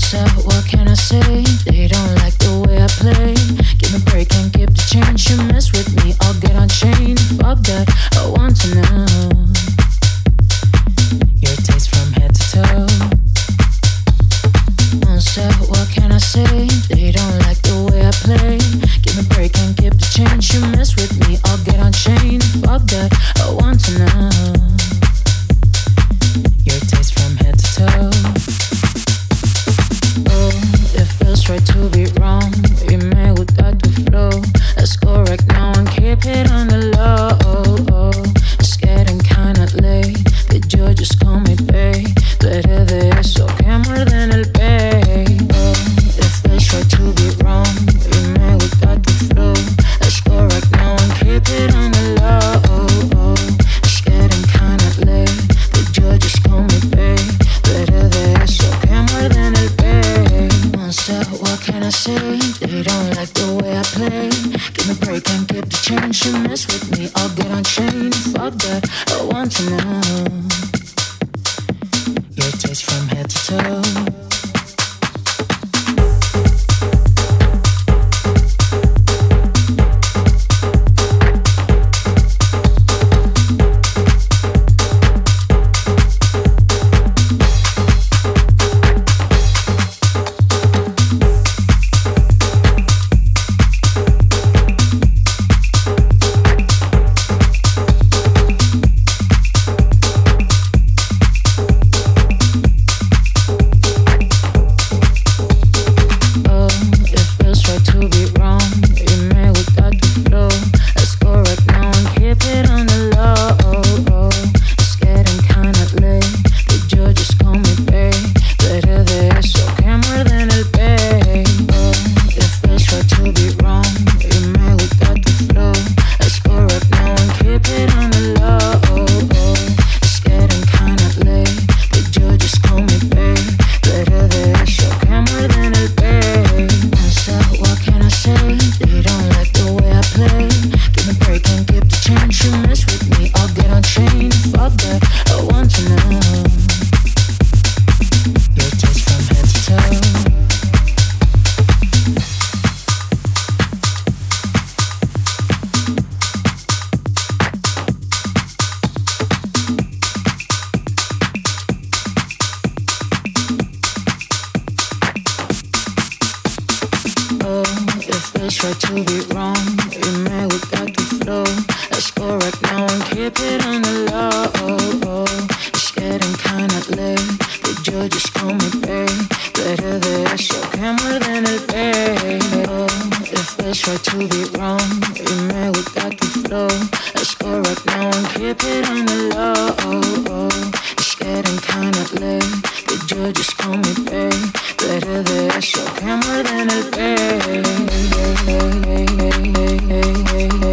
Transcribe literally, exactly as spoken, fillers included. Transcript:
Monster, what can I say? They don't like the way I play. Give me a break and keep the change. You mess with me, I'll get unchained. Fuck that, I want to know your taste from head to toe. Monster, what can I say? They don't like the way I play. Give me a break and keep the change. You mess with me, I'll get unchained. Fuck that, I want to know your taste from head to toe. Oh, it feels right to be wrong. We made without the flow. Let's go right now and keep it on the low. It's getting kinda late. The judges call me bae. Tú eres de eso que muerden el pay. Oh, it feels right to be wrong. We made without the flow. Let's go right now and keep it on the low. It's getting kinda late. The judges call me bae. Tú eres de eso que muerden el pay. Monster, what can I say? They don't like the way I play. Give me a break and keep the change. You mess with me, I'll get unchained. Fuck that, I want to know your taste from head to toe. Hey, hey, hey, hey, hey, hey.